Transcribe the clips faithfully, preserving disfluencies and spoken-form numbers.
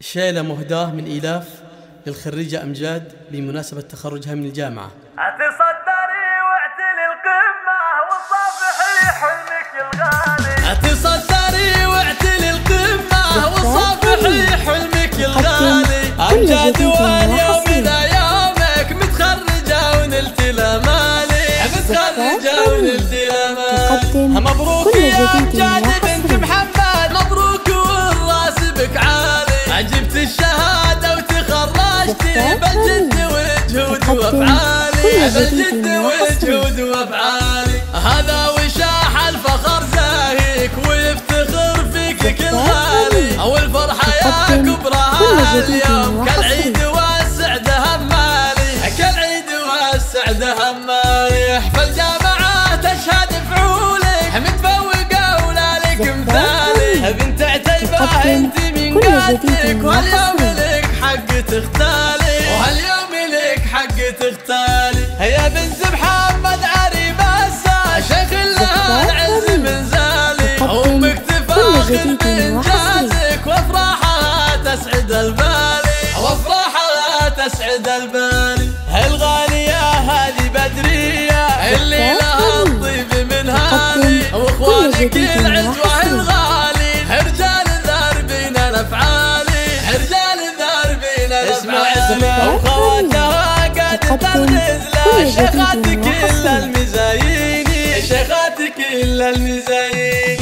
شيلة مهداة من إيلاف للخريجة أمجاد بمناسبة تخرجها من الجامعة. أتصدري واعتلي القمة وصافحي حلمك الغالي. أتصدري واعتلي القمة وصافحي حلمك الغالي. أمجاد واليوم من أيامك متخرجة ونلت الأمالي. متخرجة ونلت الأمالي. مبروك يا أمجاد بنت محمد، مبروك والراسبك عالي. عجبت الشهادة وتخرجتي بالجد وجهود وافعالي. بالجد وجهود وافعالي. هذا وشاح الفخر زاهيك ويفتخر فيك كل غالي. والفرحة يا كبرها اليوم كالعيد والسعد همالي. كالعيد والسعد همالي. فالجامعة تشهد فعولك متفوقة ولا لك مثالي. بنت عتيبة انت من قدك واليوم لك حق تختالي. وهاليوم لك حق تختالي. يا بنت محمد عريب السال شيخ لها العز من زالي. امك تفاخر بانجازك وافراحها تسعد البالي. وافراحها تسعد البالي. الغالية هذه بدرية اللي لها الطيب من هالي. واخوانك العزوة الغالي رجال ذاربين الافعالي. رجال ذاربين الافعالي. وخواتها قد تنغز لا شيخات كل المزايين. شيخات كل المزايين.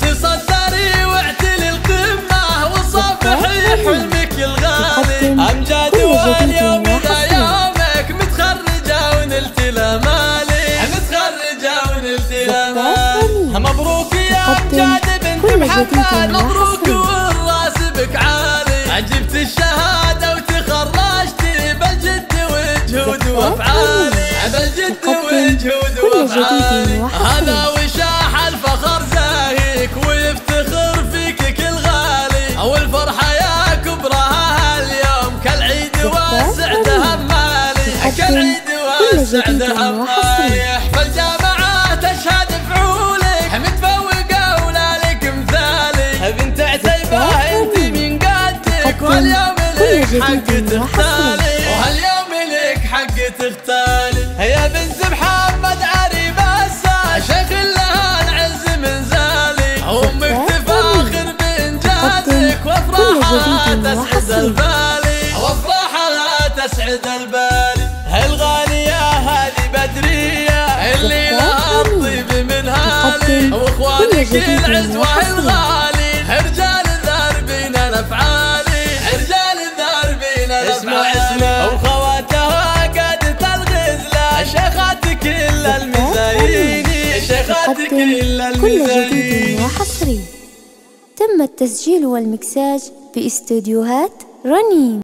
اتصدري واعتلي القمة وصافحي حلمك الغالي. امجاد واليوم من ايامك متخرجة ونلت الامالي. متخرجة ونلت الامالي. مبروك يا امجاد بنت محمد، مبروك والراسبك عالي. عجبت الشهادة وتخرجتي بالجد وجهود وافعالي. بالجد وجهود وافعالي. هذا وشاح الفخر زاهيك ويفتخر فيك كل غالي. والفرحة يا كبرها اليوم كالعيد والسعد همالي. كالعيد والسعد همالي. فالجامعة تشهد فعولك متفوقة ولا لك مثالي. بنت عتيبة انت من قدك واليوم لك حق تختالي. وهاليوم لك حق تختالي. يا بنت محمد عريب السال شيخ لها العز من زالي. امك تفاخر بانجازك وافراحها تسعد البالي. وافراحها تسعد البالي. الغالية هذه بدرية اللي لها الطيب من هالي. واخوانك العزوة الغالي رجال ذاربين الافعالي. رجال ذاربين الافعالي. وخواتها قد تلغز لا شيخات كل المزايين. شيخات كل المزايين. كل جديد وحصري. تم التسجيل والمكساج باستديوهات رنين.